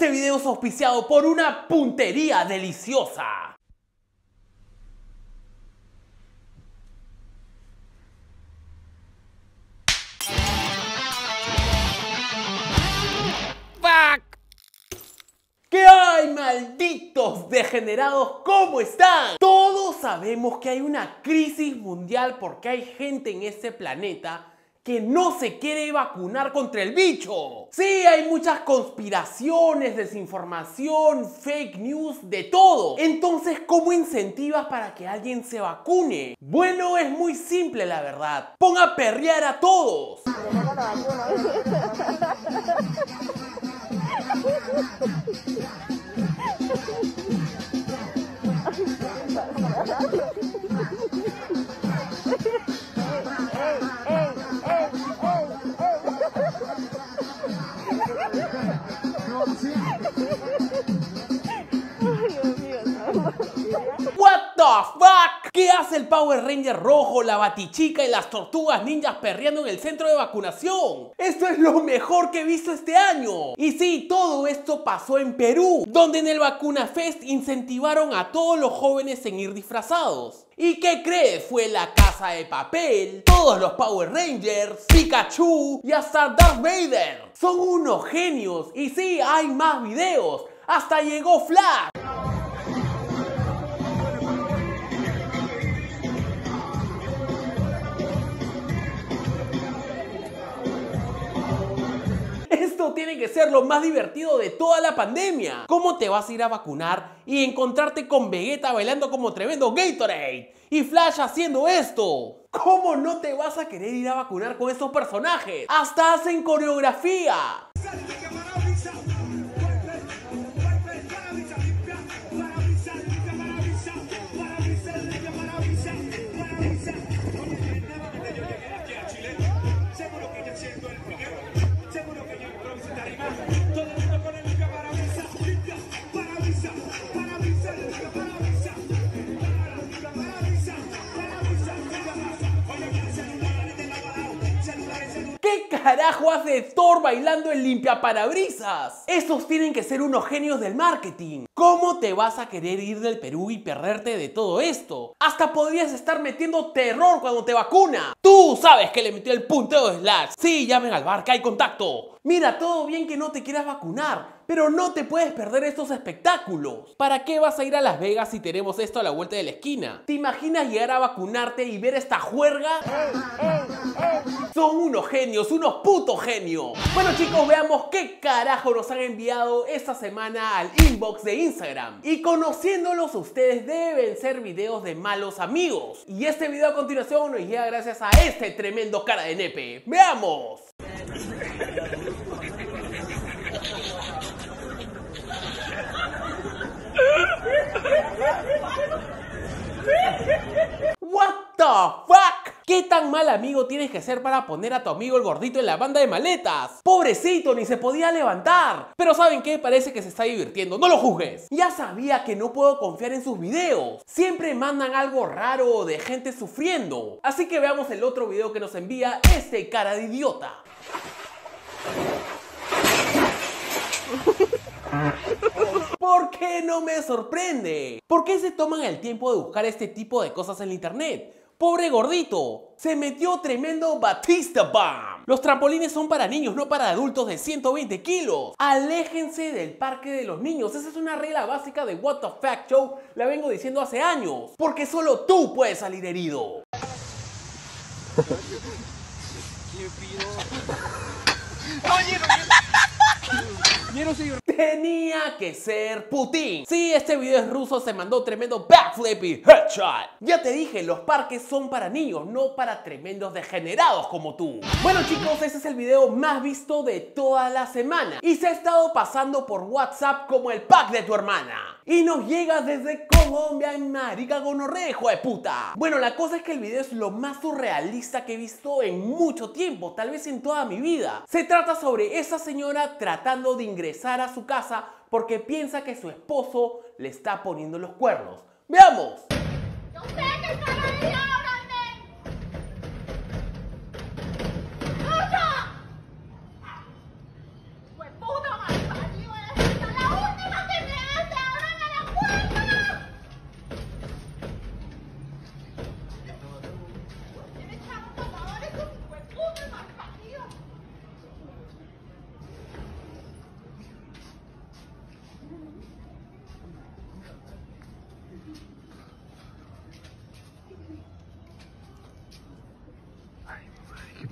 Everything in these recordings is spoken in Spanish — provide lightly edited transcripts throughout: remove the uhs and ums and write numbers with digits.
Este video es auspiciado por una puntería deliciosa. ¿Qué hay, malditos degenerados? ¿Cómo están? Todos sabemos que hay una crisis mundial porque hay gente en este planeta que no se quiere vacunar contra el bicho. Sí, hay muchas conspiraciones, desinformación, fake news, de todo. Entonces, ¿cómo incentivas para que alguien se vacune? Bueno, es muy simple, la verdad. Pon a perrear a todos. What the fuck? ¿Qué hace el Power Ranger rojo, la Batichica y las tortugas ninjas perreando en el centro de vacunación? Esto es lo mejor que he visto este año. Y sí, todo esto pasó en Perú, donde en el Vacuna Fest incentivaron a todos los jóvenes en ir disfrazados. ¿Y qué crees? Fue la Casa de Papel, todos los Power Rangers, Pikachu y hasta Darth Vader. Son unos genios. Y sí, hay más videos. Hasta llegó Flash. Esto tiene que ser lo más divertido de toda la pandemia. ¿Cómo te vas a ir a vacunar y encontrarte con Vegeta bailando como tremendo Gatorade y Flash haciendo esto? ¿Cómo no te vas a querer ir a vacunar con estos personajes? ¡Hasta hacen coreografía! ¿Qué carajo hace Thor bailando en limpiaparabrisas? Esos tienen que ser unos genios del marketing. ¿Cómo te vas a querer ir del Perú y perderte de todo esto? Hasta podrías estar metiendo terror cuando te vacuna. Tú sabes que le metió el punteo de Slash. Sí, llamen al bar, que hay contacto. Mira, todo bien que no te quieras vacunar, pero no te puedes perder estos espectáculos. ¿Para qué vas a ir a Las Vegas si tenemos esto a la vuelta de la esquina? ¿Te imaginas llegar a vacunarte y ver esta juerga? Son unos genios, unos putos genios. Bueno, chicos, veamos qué carajo nos han enviado esta semana al inbox de Instagram. Y conociéndolos, ustedes deben ser videos de malos amigos. Y este video a continuación nos llega gracias a este tremendo cara de nepe. ¡Veamos! What the fuck? ¿Qué tan mal amigo tienes que ser para poner a tu amigo el gordito en la banda de maletas? Pobrecito, ni se podía levantar. Pero ¿saben qué? Parece que se está divirtiendo, no lo juzgues. Ya sabía que no puedo confiar en sus videos. Siempre mandan algo raro de gente sufriendo. Así que veamos el otro video que nos envía este cara de idiota. ¿Por qué no me sorprende? ¿Por qué se toman el tiempo de buscar este tipo de cosas en la internet? ¡Pobre gordito! Se metió tremendo Batista Bomb. Los trampolines son para niños, no para adultos de 120 kilos. Aléjense del parque de los niños. Esa es una regla básica de What the Fact Show. La vengo diciendo hace años. Porque solo tú puedes salir herido. Tenía que ser Putin. Sí, este video es ruso, se mandó tremendo backflip y headshot. Ya te dije, los parques son para niños, no para tremendos degenerados como tú. Bueno, chicos, ese es el video más visto de toda la semana y se ha estado pasando por WhatsApp como el pack de tu hermana. Y nos llega desde Colombia, marica gonorrea, hijo de puta. Bueno, la cosa es que el video es lo más surrealista que he visto en mucho tiempo, tal vez en toda mi vida. Se trata sobre esa señora tratando de ingresar a su casa porque piensa que su esposo le está poniendo los cuernos. ¡Veamos! ¡No sé qué están ahí, ábranme! ¡Puta! ¡Hueputa, malparido! ¡Eres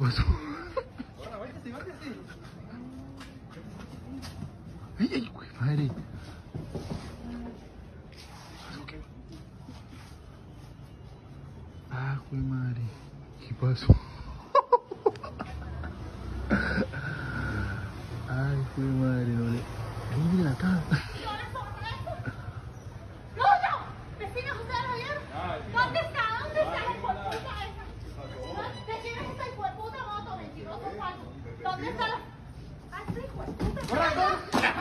pasó? ¡Ay, ay, güey, madre! ¡Ah, güey, madre! ¿Qué pasó? ¡Ay, güey, madre! No le... ¡Ay, miren acá! ¡Vecinos, ustedes lo vieron! ¿Dónde está? ¿Dónde está la hijueputa esa? ¿De quién es esa hijueputa moto? Mentiroso falso. ¿Dónde está la...? ¡Ah, esa hijueputa!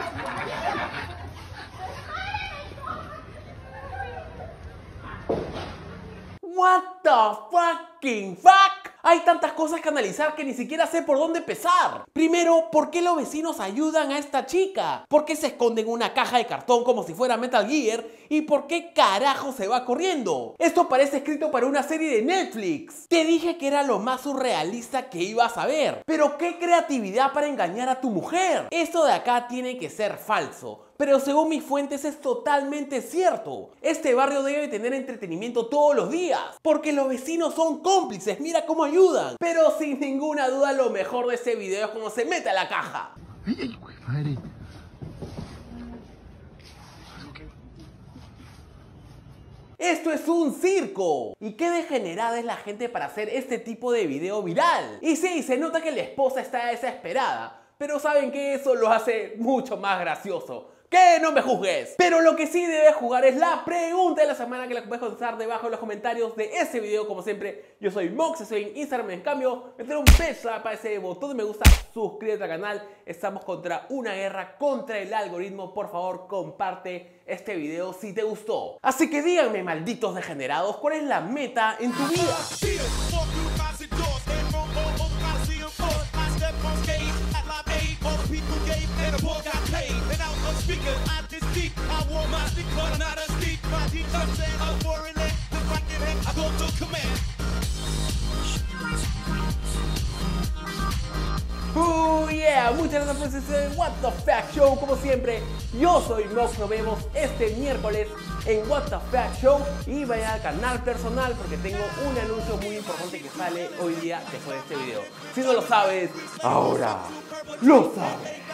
What the fucking fuck? Hay tantas cosas que analizar que ni siquiera sé por dónde empezar. Primero, ¿por qué los vecinos ayudan a esta chica? ¿Por qué se esconde en una caja de cartón como si fuera Metal Gear? ¿Y por qué carajo se va corriendo? Esto parece escrito para una serie de Netflix. Te dije que era lo más surrealista que ibas a ver. Pero qué creatividad para engañar a tu mujer. Esto de acá tiene que ser falso. Pero según mis fuentes es totalmente cierto. Este barrio debe tener entretenimiento todos los días. Porque los vecinos son cómplices, mira cómo ayudan. Pero sin ninguna duda lo mejor de este video es cómo se mete a la caja. ¡Ay, ay, güey, madre! Esto es un circo. ¿Y qué degenerada es la gente para hacer este tipo de video viral? Y sí, se nota que la esposa está desesperada. Pero ¿saben qué? Eso lo hace mucho más gracioso. ¡Que no me juzgues! Pero lo que sí debes jugar es la pregunta de la semana, que la puedes contestar debajo en los comentarios de ese video. Como siempre, yo soy Mox, estoy en Instagram. En cambio, meter un beso para ese botón de me gusta, suscríbete al canal. Estamos contra una guerra contra el algoritmo. Por favor, comparte este video si te gustó. Así que díganme, malditos degenerados, ¿cuál es la meta en tu vida? Yeah, muchas gracias por este What the Fact Show. Como siempre, yo soy Mox. Nos vemos este miércoles en What the Fact Show. Y vaya al canal personal porque tengo un anuncio muy importante que sale hoy día después de este video. Si no lo sabes, ahora lo sabes.